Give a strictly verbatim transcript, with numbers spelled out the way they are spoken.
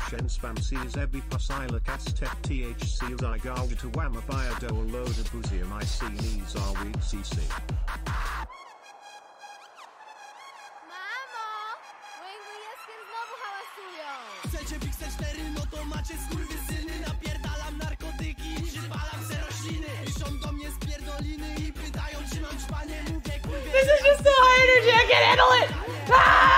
shen spam sees ebi posila castet thc zygarga to wama bio do a load of buzium I see knees are weed cc. Mamo! Moje jeskiem znowu hałasują! Chcecie Pixel cztery, no to macie skurwysyny. Napierdalam narkotyki, przypalam se rośliny. Piszą do mnie spierdoliny i pytają, czy mam czpanie. Mówię, kurwie, This is just so high energy, I can't handle it! Ah!